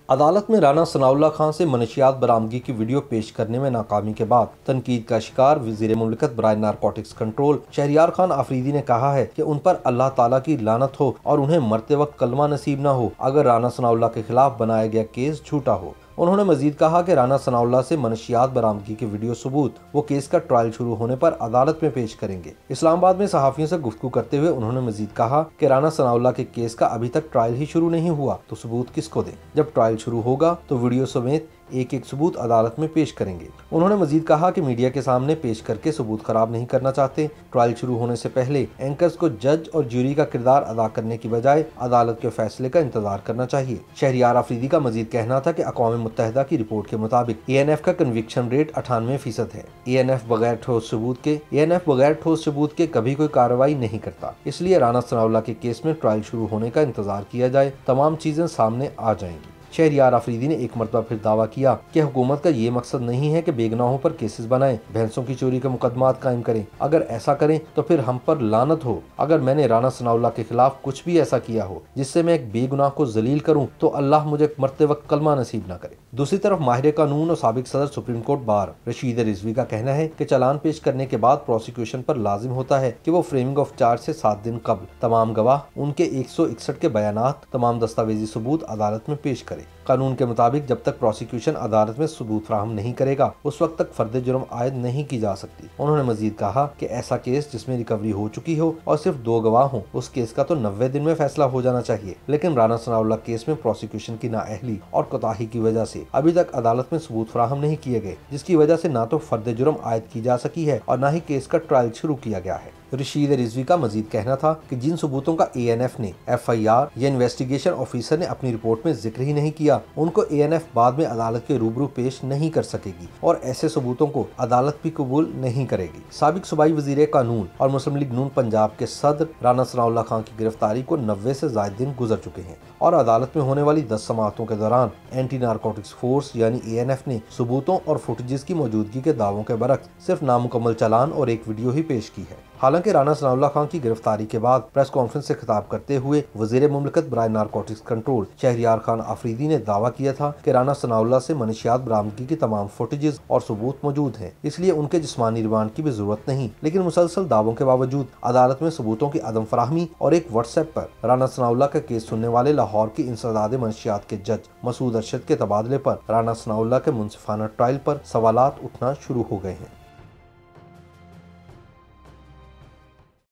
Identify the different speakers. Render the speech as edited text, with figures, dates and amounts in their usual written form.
Speaker 1: अदालत में राना सनाउल्लाह खान से मनशियात बरामदगी की वीडियो पेश करने में नाकामी के बाद तनकीद का शिकार वज़ीर मुमलिकत बराए नारकोटिक्स कंट्रोल शहरियार खान आफरीदी ने कहा है कि उन पर अल्लाह ताला की लानत हो और उन्हें मरते वक्त कलमा नसीब न हो अगर राना सनाउल्लाह के खिलाफ बनाया गया केस झूठा हो। उन्होंने मजीद कहा कि राना सनाउल्लाह से मनशियात बरामदगी के वीडियो सबूत वो केस का ट्रायल शुरू होने पर अदालत में पेश करेंगे। इस्लामाबाद में सहाफियों से गुफ्तगू करते हुए उन्होंने मजीद कहा कि राना सनाउल्लाह के केस का अभी तक ट्रायल ही शुरू नहीं हुआ तो सबूत किसको दें। जब ट्रायल शुरू होगा तो वीडियो समेत एक एक सबूत अदालत में पेश करेंगे। उन्होंने मजीद कहा कि मीडिया के सामने पेश करके सबूत खराब नहीं करना चाहते। ट्रायल शुरू होने से पहले एंकर्स को जज और ज्यूरी का किरदार अदा करने की बजाय अदालत के फैसले का इंतजार करना चाहिए। शहरियार आफरीदी का मजीद कहना था कि अक़वाम मुत्तहिदा की रिपोर्ट के मुताबिक ANF का कन्विक्शन रेट 98% है। ANF बगैर ठोस सबूत के कभी कोई कार्रवाई नहीं करता। इसलिए राना सनाउल्लाह के केस में ट्रायल शुरू होने का इंतजार किया जाए, तमाम चीजें सामने आ जाएंगी। शहरियार आफरीदी ने एक मरतबा फिर दावा किया कि हुकूमत का ये मकसद नहीं है कि बेगुनाहों पर केसेस बनाएं, भैंसों की चोरी के मुकदमात कायम करें। अगर ऐसा करें तो फिर हम पर लानत हो। अगर मैंने राना सनाउल्लाह के खिलाफ कुछ भी ऐसा किया हो जिससे मैं एक बेगुनाह को जलील करूं तो अल्लाह मुझे मरते वक्त कलमा नसीब न करे। दूसरी तरफ माहिर कानून और साबिक सदर supreme court bar Rashid Rizvi का कहना है कि चालान पेश करने के बाद प्रोसिक्यूशन पर लाजिम होता है कि वो फ्रेमिंग ऑफ चार्ज से 7 दिन कबल तमाम गवाह, उनके 161 के बयानात, तमाम दस्तावेजी सबूत अदालत में पेश करे। कानून के मुताबिक जब तक प्रोसिक्यूशन अदालत में सबूत फराहम नहीं करेगा उस वक्त तक फर्द जुर्म आयद नहीं की जा सकती। उन्होंने मजीद कहा कि ऐसा केस जिसमें रिकवरी हो चुकी हो और सिर्फ 2 गवाह हों उस केस का तो 90 दिन में फैसला हो जाना चाहिए। लेकिन राना सनाउल्लाह केस में प्रोसिक्यूशन की नाअहली और कोताही की वजह से अभी तक अदालत में सबूत फराहम नहीं किए गए, जिसकी वजह से न तो फर्द जुर्म आयद की जा सकी है और न ही केस का ट्रायल शुरू किया गया है। रशीद रिजवी का मजीद कहना था कि जिन सबूतों का ANF ने FIR या इन्वेस्टिगेशन ऑफिसर ने अपनी रिपोर्ट में जिक्र ही नहीं किया उनको ANF बाद में अदालत के रूबरू पेश नहीं कर सकेगी और ऐसे सबूतों को अदालत भी कबूल नहीं करेगी। साबिक सूबाई वजीर कानून और मुस्लिम लीग नून पंजाब के सदर राना सनाउल्लाह खान की गिरफ्तारी को 90 से ज्यादा दिन गुजर चुके हैं और अदालत में होने वाली 10 समाअतों के दौरान एंटी नारकोटिक्स फोर्स यानी ANF ने सबूतों और फुटेजेस की मौजूदगी के दावों के बरक्स सिर्फ नामुकम्मल चालान और एक वीडियो ही पेश की है। हालांकि राना सनाउल्लाह खान की गिरफ्तारी के बाद प्रेस कॉन्फ्रेंस से खिताब करते हुए वज़ीर मुमलिकत बराए नारकोटिक्स कंट्रोल शहरियार खान आफरीदी ने दावा किया था कि राना सनाउल्लाह से मनशियात बरामदगी की तमाम फुटेजेस और सबूत मौजूद हैं, इसलिए उनके जिस्मानी रिमांड की भी जरूरत नहीं। लेकिन मुसलसल दावों के बावजूद अदालत में सबूतों की अदम फराहमी और एक व्हाट्सएप पर राना सनाउल्लाह का केस सुनने वाले लाहौर की इंसदाद मनशियात के जज मसूद अरशद के तबादले पर राना सनाउल्लाह के मुनसिफाना ट्रायल पर सवालात उठना शुरू हो गए हैं।